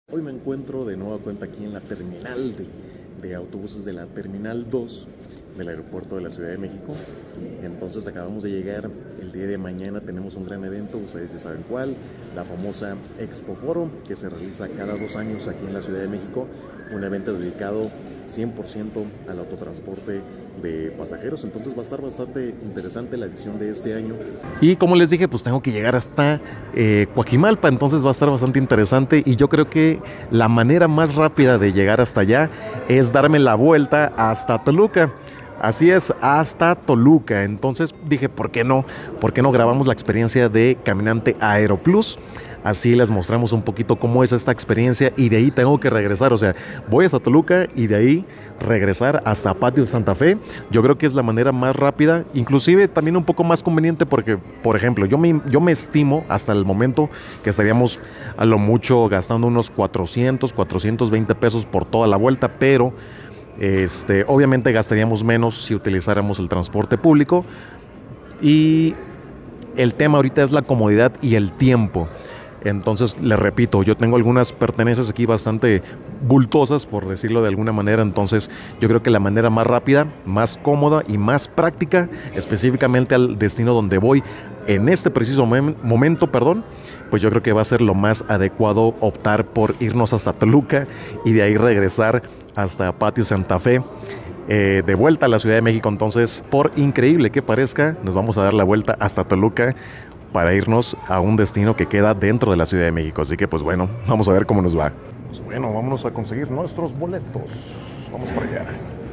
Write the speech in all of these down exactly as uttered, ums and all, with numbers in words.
Hoy me encuentro de nueva cuenta aquí en la terminal de, de autobuses de la Terminal dos del aeropuerto de la Ciudad de México. Entonces acabamos de llegar. El día de mañana tenemos un gran evento, ustedes ya saben cuál, la famosa Expo Foro, que se realiza cada dos años aquí en la Ciudad de México. Un evento dedicado cien por ciento al autotransporte de pasajeros. Entonces va a estar bastante interesante la edición de este año. Y como les dije, pues tengo que llegar hasta eh, Coajimalpa, entonces va a estar bastante interesante. Y yo creo que la manera más rápida de llegar hasta allá es darme la vuelta hasta Toluca. Así es, hasta Toluca. Entonces dije, ¿por qué no? ¿Por qué no grabamos la experiencia de Caminante Aeroplus? Así les mostramos un poquito cómo es esta experiencia y de ahí tengo que regresar. O sea, voy hasta Toluca y de ahí regresar hasta Patio de Santa Fe. Yo creo que es la manera más rápida, inclusive también un poco más conveniente porque, por ejemplo, yo me, yo me estimo hasta el momento que estaríamos a lo mucho gastando unos cuatrocientos, cuatrocientos veinte pesos por toda la vuelta, pero este, obviamente gastaríamos menos si utilizáramos el transporte público. Y el tema ahorita es la comodidad y el tiempo. Entonces, les repito, yo tengo algunas pertenencias aquí bastante bultosas, por decirlo de alguna manera. Entonces, yo creo que la manera más rápida, más cómoda y más práctica, específicamente al destino donde voy en este preciso momento, perdón, pues yo creo que va a ser lo más adecuado optar por irnos hasta Toluca y de ahí regresar hasta Patio Santa Fe. Eh, de vuelta a la Ciudad de México. Entonces, por increíble que parezca, nos vamos a dar la vuelta hasta Toluca para irnos a un destino que queda dentro de la Ciudad de México. Así que pues bueno, vamos a ver cómo nos va. Pues bueno, vámonos a conseguir nuestros boletos. Vamos para allá.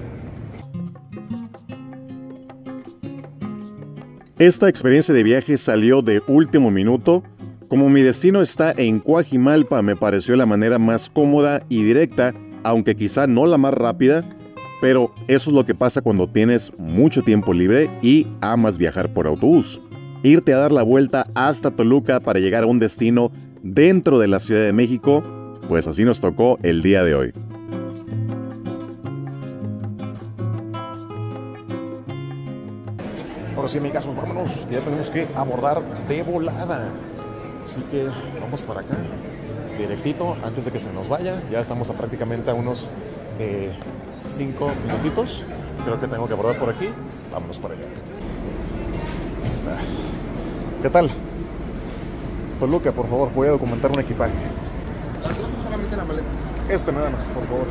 Esta experiencia de viaje salió de último minuto. Como mi destino está en Coajimalpa, me pareció la manera más cómoda y directa, aunque quizá no la más rápida, pero eso es lo que pasa cuando tienes mucho tiempo libre y amas viajar por autobús. Irte a dar la vuelta hasta Toluca para llegar a un destino dentro de la Ciudad de México, pues así nos tocó el día de hoy. Ahora sí, amigos, vámonos, que ya tenemos que abordar de volada. Así que vamos para acá, directito, antes de que se nos vaya. Ya estamos a prácticamente a unos cinco eh, minutitos. Creo que tengo que abordar por aquí. Vámonos para allá. Ahí está. ¿Qué tal? Toluca, por favor, voy a documentar un equipaje. Las dos o solamente la maleta. Este nada más, por favor.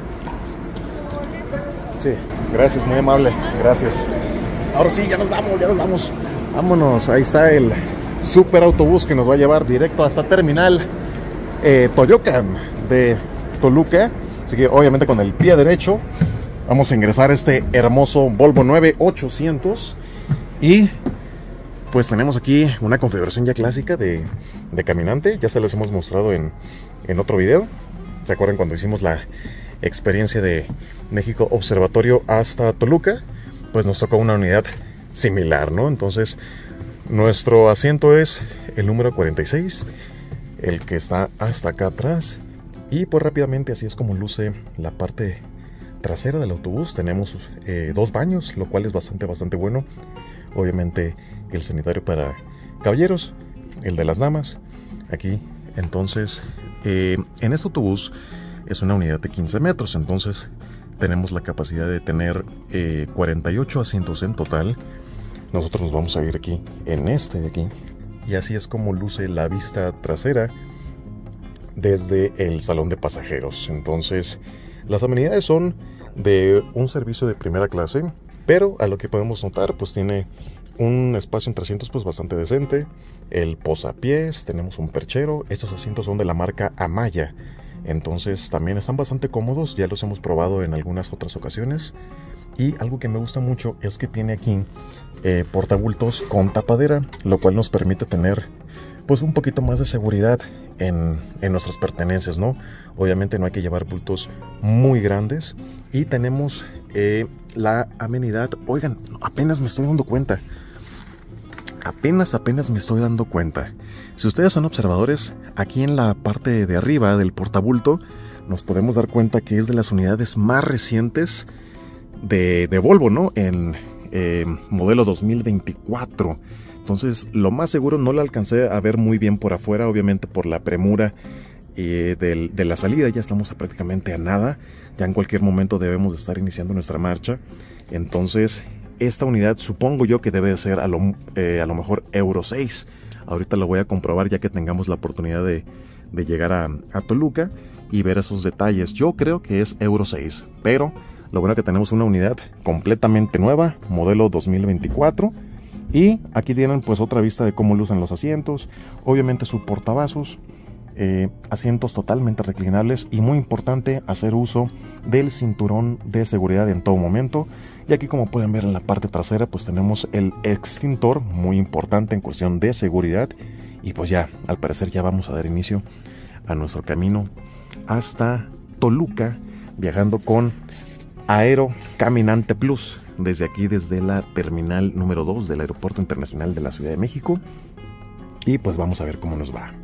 Sí, gracias, muy amable, gracias. Ahora sí, ya nos vamos, ya nos vamos. Vámonos, ahí está el super autobús que nos va a llevar directo hasta Terminal eh, Toyocan de Toluca. Así que obviamente con el pie derecho vamos a ingresar a este hermoso Volvo nueve ochocientos. Y pues tenemos aquí una configuración ya clásica de, de caminante. Ya se les hemos mostrado en, en otro video. ¿Se acuerdan cuando hicimos la experiencia de México Observatorio hasta Toluca? Pues nos tocó una unidad similar, ¿no? Entonces, nuestro asiento es el número cuarenta y seis, el que está hasta acá atrás. Y pues rápidamente así es como luce la parte trasera del autobús. Tenemos eh, dos baños, lo cual es bastante, bastante bueno. Obviamente el sanitario para caballeros, el de las damas, aquí. Entonces, eh, en este autobús es una unidad de quince metros, entonces tenemos la capacidad de tener eh, cuarenta y ocho asientos en total. Nosotros nos vamos a ir aquí, en este de aquí, y así es como luce la vista trasera desde el salón de pasajeros. Entonces, las amenidades son de un servicio de primera clase, pero a lo que podemos notar, pues tiene un espacio entre asientos pues bastante decente. El posapiés, tenemos un perchero. Estos asientos son de la marca Amaya, entonces también están bastante cómodos. Ya los hemos probado en algunas otras ocasiones. Y algo que me gusta mucho es que tiene aquí eh, portabultos con tapadera, lo cual nos permite tener pues un poquito más de seguridad en, en nuestras pertenencias, ¿no? Obviamente no hay que llevar bultos muy grandes. Y tenemos eh, la amenidad. Oigan, apenas me estoy dando cuenta. Apenas, apenas me estoy dando cuenta. Si ustedes son observadores, aquí en la parte de arriba del portabulto nos podemos dar cuenta que es de las unidades más recientes de, de Volvo, ¿no? En eh, modelo dos mil veinticuatro. Entonces, lo más seguro no la alcancé a ver muy bien por afuera, obviamente por la premura eh, de, de la salida. Ya estamos a prácticamente a nada. Ya en cualquier momento debemos de estar iniciando nuestra marcha. Entonces, esta unidad supongo yo que debe de ser a lo, eh, a lo mejor Euro seis. Ahorita lo voy a comprobar ya que tengamos la oportunidad de, de llegar a, a Toluca y ver esos detalles. Yo creo que es Euro seis, pero lo bueno es que tenemos una unidad completamente nueva, modelo dos mil veinticuatro. Y aquí tienen pues otra vista de cómo lucen los asientos, obviamente su portavasos, eh, asientos totalmente reclinables y muy importante hacer uso del cinturón de seguridad en todo momento. Y aquí como pueden ver en la parte trasera pues tenemos el extintor, muy importante en cuestión de seguridad. Y pues ya, al parecer ya vamos a dar inicio a nuestro camino hasta Toluca, viajando con Aero Caminante Plus. Desde aquí, desde la terminal número dos del Aeropuerto Internacional de la Ciudad de México. Y pues vamos a ver cómo nos va.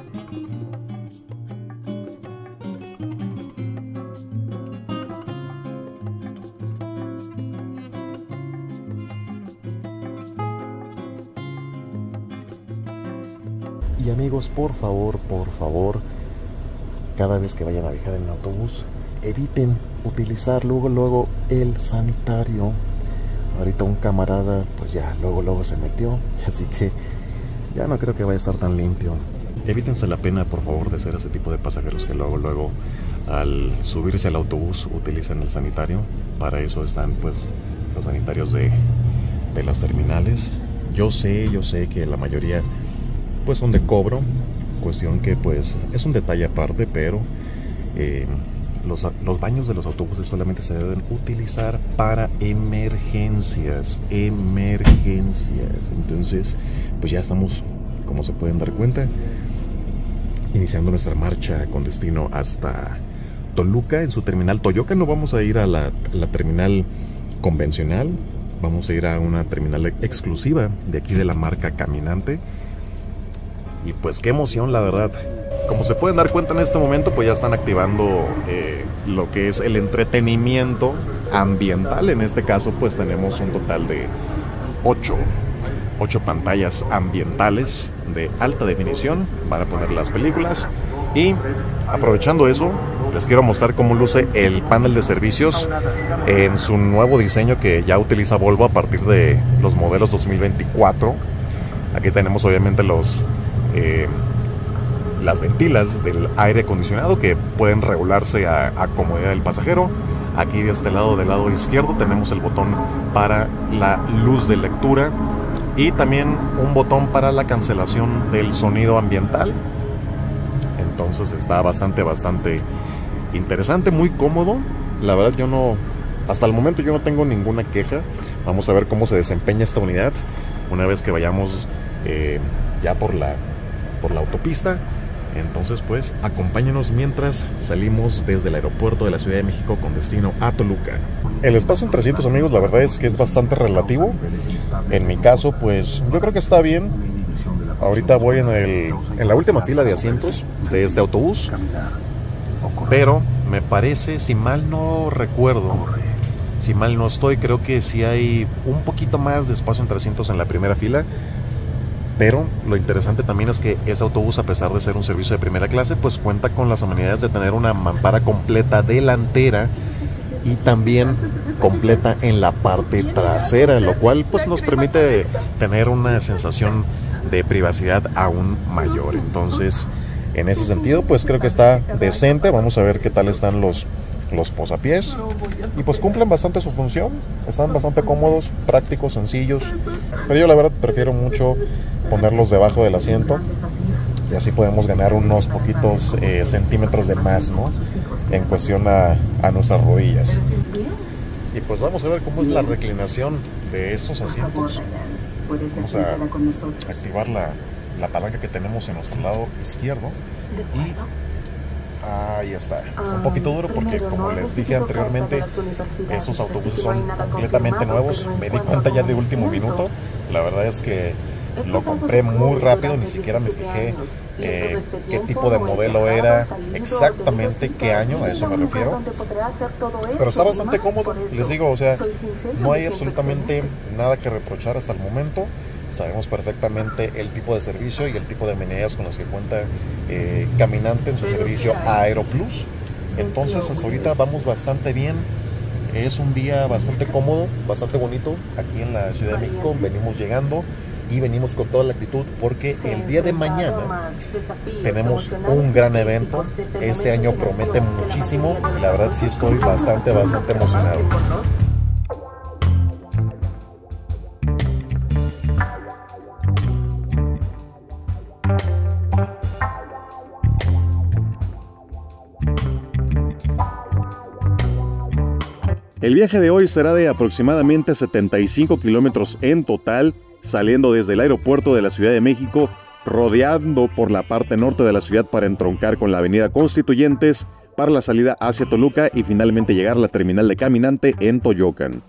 Y amigos, por favor, por favor, cada vez que vayan a viajar en autobús, eviten utilizar luego luego el sanitario. Ahorita un camarada pues ya luego luego se metió, así que ya no creo que vaya a estar tan limpio. Evítense la pena por favor de ser ese tipo de pasajeros que luego luego al subirse al autobús utilizan el sanitario. Para eso están pues los sanitarios de, de las terminales. Yo sé, yo sé que la mayoría pues son de cobro, cuestión que pues es un detalle aparte, pero eh, Los, los baños de los autobuses solamente se deben utilizar para emergencias, emergencias. Entonces, pues ya estamos, como se pueden dar cuenta, iniciando nuestra marcha con destino hasta Toluca, en su terminal Toyoca. No vamos a ir a la, a la terminal convencional, vamos a ir a una terminal exclusiva de aquí de la marca Caminante. Y pues qué emoción, la verdad. Como se pueden dar cuenta en este momento, pues ya están activando eh, lo que es el entretenimiento ambiental. En este caso, pues tenemos un total de ocho, ocho pantallas ambientales de alta definición para poner las películas. Y aprovechando eso, les quiero mostrar cómo luce el panel de servicios en su nuevo diseño que ya utiliza Volvo a partir de los modelos dos mil veinticuatro. Aquí tenemos obviamente los... Eh, las ventilas del aire acondicionado que pueden regularse a, a comodidad del pasajero. Aquí de este lado, del lado izquierdo, tenemos el botón para la luz de lectura y también un botón para la cancelación del sonido ambiental. Entonces está bastante, bastante interesante, muy cómodo. La verdad yo no, hasta el momento yo no tengo ninguna queja. Vamos a ver cómo se desempeña esta unidad una vez que vayamos eh, ya por la, por la autopista. Entonces pues acompáñenos mientras salimos desde el aeropuerto de la Ciudad de México con destino a Toluca. El espacio en trescientos amigos, la verdad es que es bastante relativo. En mi caso pues yo creo que está bien. Ahorita voy en, el, en la última fila de asientos de este autobús, pero me parece, si mal no recuerdo, si mal no estoy, creo que sí hay un poquito más de espacio en trescientos en la primera fila. Pero lo interesante también es que ese autobús, a pesar de ser un servicio de primera clase, pues cuenta con las amenidades de tener una mampara completa delantera y también completa en la parte trasera, lo cual pues nos permite tener una sensación de privacidad aún mayor. Entonces, en ese sentido, pues creo que está decente. Vamos a ver qué tal están los, los posapiés. Y pues cumplen bastante su función. Están bastante cómodos, prácticos, sencillos. Pero yo la verdad prefiero mucho ponerlos debajo del asiento. Y así podemos ganar unos poquitos eh, centímetros de más, ¿no? En cuestión a, a nuestras rodillas. Y pues vamos a ver cómo es la reclinación de estos asientos. Vamos a activar la, la palanca que tenemos en nuestro lado izquierdo. Y ahí está. Está un poquito duro porque, como les dije anteriormente, estos autobuses son completamente nuevos. Me di cuenta ya de último minuto. La verdad es que lo compré muy rápido, ni siquiera me fijé eh, qué tipo de modelo era, exactamente qué año, a eso me refiero. Pero está bastante cómodo, les digo, o sea, no hay absolutamente nada que reprochar hasta el momento. sabemos perfectamente el tipo de servicio y el tipo de amenidades con las que cuenta eh, Caminante en su servicio Aeroplus. Entonces hasta ahorita vamos bastante bien. Es un día bastante cómodo, bastante bonito aquí en la Ciudad de México. Venimos llegando y venimos con toda la actitud porque el día de mañana tenemos un gran evento. Este año promete muchísimo y la verdad sí estoy bastante, bastante emocionado. El viaje de hoy será de aproximadamente setenta y cinco kilómetros en total, saliendo desde el aeropuerto de la Ciudad de México, rodeando por la parte norte de la ciudad para entroncar con la avenida Constituyentes, para la salida hacia Toluca y finalmente llegar a la terminal de Caminante en Toyocan.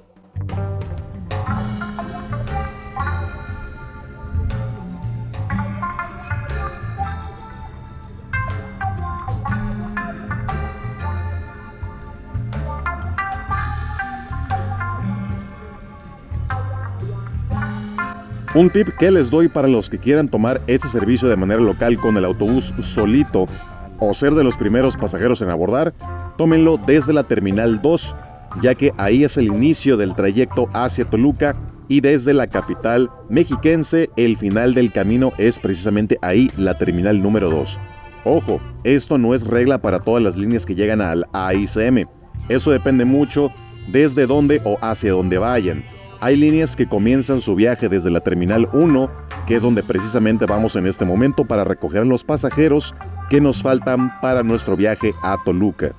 Un tip que les doy para los que quieran tomar este servicio de manera local con el autobús solito o ser de los primeros pasajeros en abordar, tómenlo desde la Terminal dos, ya que ahí es el inicio del trayecto hacia Toluca y desde la capital mexiquense el final del camino es precisamente ahí, la Terminal número dos. Ojo, esto no es regla para todas las líneas que llegan al A I C M, eso depende mucho desde dónde o hacia dónde vayan. Hay líneas que comienzan su viaje desde la Terminal uno, que es donde precisamente vamos en este momento para recoger a los pasajeros que nos faltan para nuestro viaje a Toluca.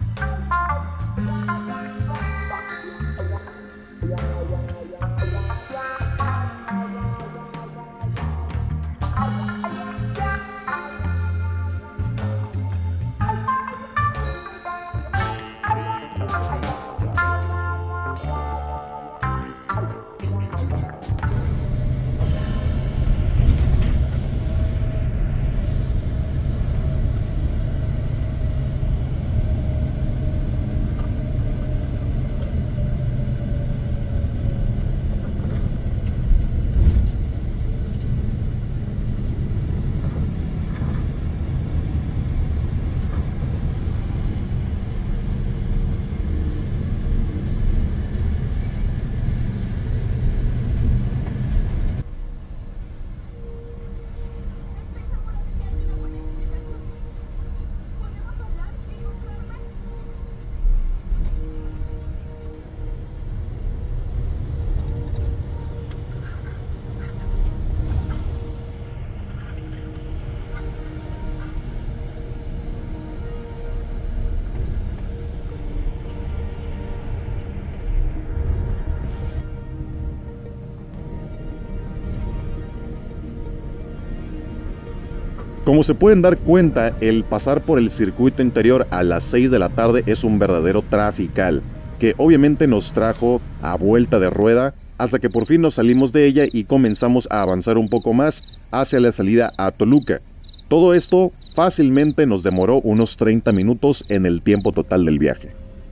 Como se pueden dar cuenta, el pasar por el circuito interior a las seis de la tarde es un verdadero trafical, que obviamente nos trajo a vuelta de rueda hasta que por fin nos salimos de ella y comenzamos a avanzar un poco más hacia la salida a Toluca. Todo esto fácilmente nos demoró unos treinta minutos en el tiempo total del viaje.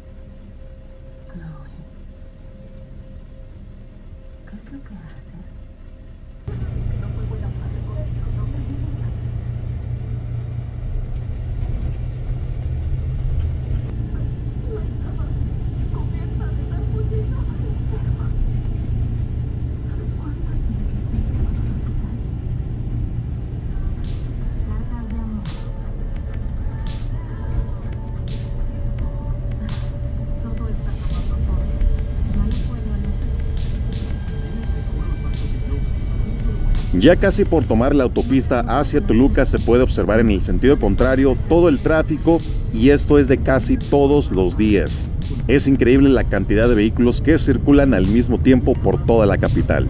Ya casi por tomar la autopista hacia Toluca se puede observar en el sentido contrario todo el tráfico, y esto es de casi todos los días. Es increíble la cantidad de vehículos que circulan al mismo tiempo por toda la capital.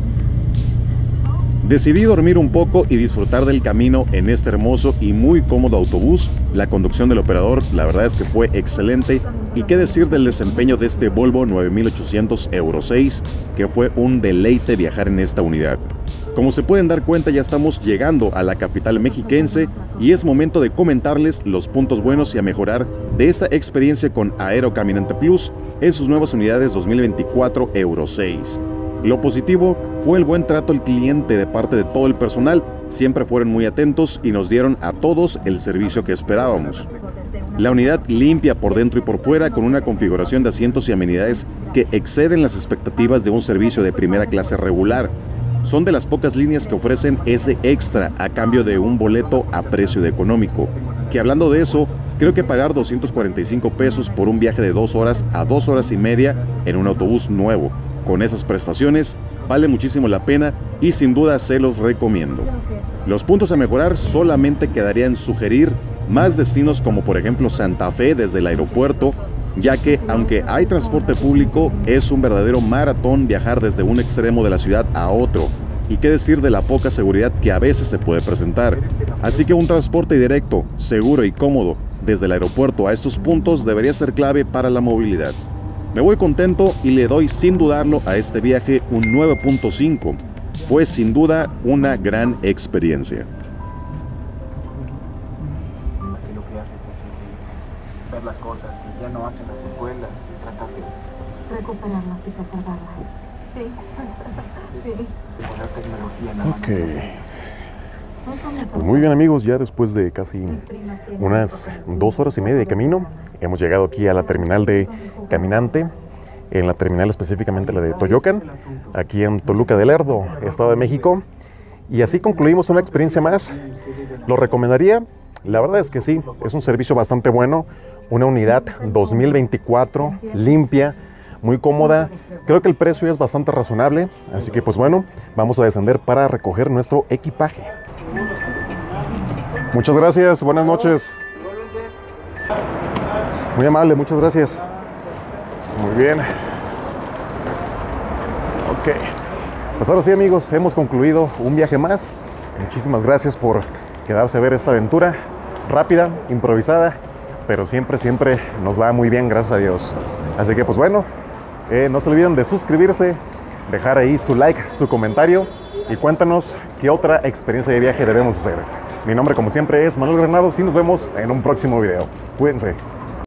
Decidí dormir un poco y disfrutar del camino en este hermoso y muy cómodo autobús. La conducción del operador, la verdad es que fue excelente, y qué decir del desempeño de este Volvo nueve mil ochocientos Euro seis, que fue un deleite viajar en esta unidad. Como se pueden dar cuenta, ya estamos llegando a la capital mexiquense y es momento de comentarles los puntos buenos y a mejorar de esta experiencia con Aero Caminante Plus en sus nuevas unidades dos mil veinticuatro Euro seis. Lo positivo fue el buen trato al cliente de parte de todo el personal. Siempre fueron muy atentos y nos dieron a todos el servicio que esperábamos. La unidad limpia por dentro y por fuera, con una configuración de asientos y amenidades que exceden las expectativas de un servicio de primera clase regular. Son de las pocas líneas que ofrecen ese extra a cambio de un boleto a precio de económico. Que hablando de eso, creo que pagar doscientos cuarenta y cinco pesos por un viaje de dos horas a dos horas y media en un autobús nuevo, con esas prestaciones, vale muchísimo la pena y sin duda se los recomiendo. Los puntos a mejorar solamente quedaría en sugerir más destinos, como por ejemplo Santa Fe desde el aeropuerto, ya que aunque hay transporte público, es un verdadero maratón viajar desde un extremo de la ciudad a otro. Y qué decir de la poca seguridad que a veces se puede presentar. Así que un transporte directo, seguro y cómodo desde el aeropuerto a estos puntos debería ser clave para la movilidad. Me voy contento y le doy sin dudarlo a este viaje un nueve punto cinco. Fue sin duda una gran experiencia. Lo que haces es increíble. Ver las cosas que ya no hacen las escuelas y tratar de recuperarlas y preservarlas. Sí, sí. de poner tecnología en la mano. Ok. Pues muy bien, amigos, ya después de casi unas dos horas y media de camino, hemos llegado aquí a la terminal de Caminante, en la terminal específicamente la de Toyocan, aquí en Toluca del Lerdo, Estado de México. Y así concluimos una experiencia más. ¿Lo recomendaría? La verdad es que sí, es un servicio bastante bueno, una unidad dos mil veinticuatro, limpia, muy cómoda. Creo que el precio es bastante razonable, así que pues bueno, vamos a descender para recoger nuestro equipaje. Muchas gracias, buenas noches. Muy amable, muchas gracias. Muy bien. Ok. Pues ahora sí, amigos, hemos concluido un viaje más. Muchísimas gracias por quedarse a ver esta aventura rápida, improvisada, pero siempre, siempre nos va muy bien, gracias a Dios. Así que pues bueno, eh, no se olviden de suscribirse, dejar ahí su like, su comentario y cuéntanos qué otra experiencia de viaje debemos hacer. Mi nombre, como siempre, es Manuel Granados y nos vemos en un próximo video. Cuídense.